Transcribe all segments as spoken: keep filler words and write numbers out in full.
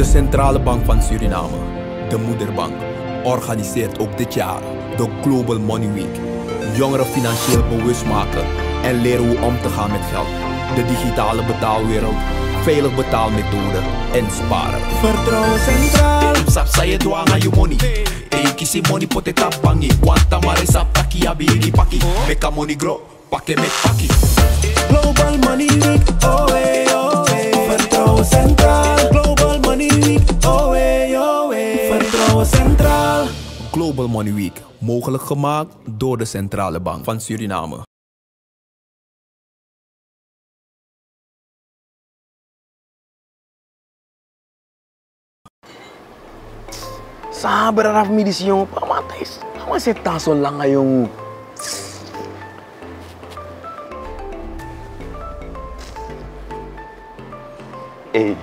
De Centrale Bank van Suriname, de moederbank, organiseert ook dit jaar de Global Money Week. Jongeren financieel bewust maken en leren hoe om te gaan met geld. De digitale betaalwereld, veilig betaalmethoden en sparen. Vertrouwen Centraal. Sap saya doang ayu money. Ei kisi money pote tapangi. Wanta mare sap taki abigi paki. Meka money grow, pake met paki. Global Money Week, oh hey, oh hey. Vertrouwen Centraal. Global Money Week, oh hey, oh hey. Vertrouwen Centraal. Global Money Week, mogelijk gemaakt door de Centrale Bank van Suriname. Sabar Raf mi di siyong pamatay. Masih tason lang ngayong... Eh,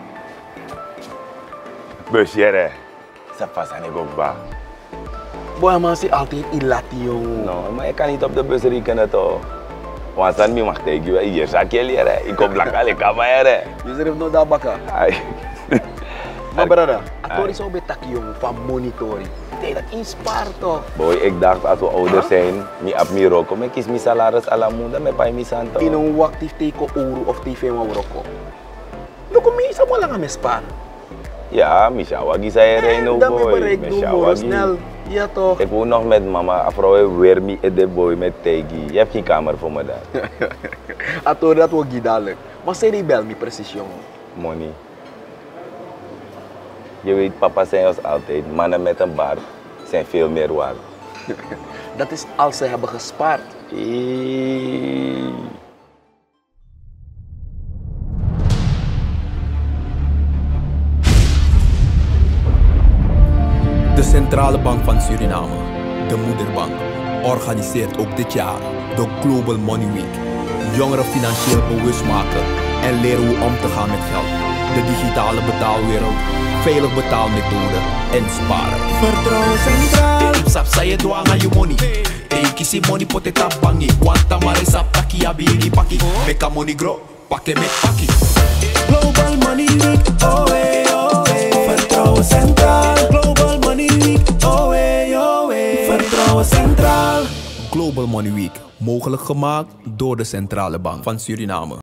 Bersjere, sa pasan ik ook ba? Boy, masih altijd ilati yung... No, maar ik kan niet op de bus rekenen toch? Wansan mi mag tegen je hier zak je leren. Ik kom lang al ik kan maar. Je zegt no da baka. Ay. Maar brada, atori zo betak yung van monitoring. Kijk, dat inspaart toch? Boy, ik dacht als we ouder zijn, mi ap mi roko, me kies mi salaris ala munda, me pay mi santo. Inong waktif teko uru of T V mawroko. Loko mi isa mo lang kami spar. Ja, mi shawagi sa ere no Dami boy. barek Me do mo, shawagi. snel. Ja toch? Ik woon nog met mama, afrouw weer mi ede boy met Tegi. Je hebt geen kamer voor me daar. Atori dat wag gidalik. Maar say die bel mi precies yung... Money. Je weet, papa zijn als altijd, mannen met een baard zijn veel meer waard. Dat is als ze hebben gespaard. Eee. De Centrale Bank van Suriname, de moederbank, organiseert ook dit jaar de Global Money Week. Jongeren financieel bewust maken en leren hoe om te gaan met geld. De digitale betaalwereld, veilig betaalmethoden en sparen. Vertrouwen Centraal. Sap saya doang ayu money. Ei kisi money pote tapangi. Wanta mare sap taki abigi paki. Meka money grow, pake met paki. Global Money Week, oh hey, oh hey. Vertrouwen Centraal. Global Money Week, oh hey, oh hey. Vertrouwen Centraal. Global Money Week, mogelijk gemaakt door de Centrale Bank van Suriname.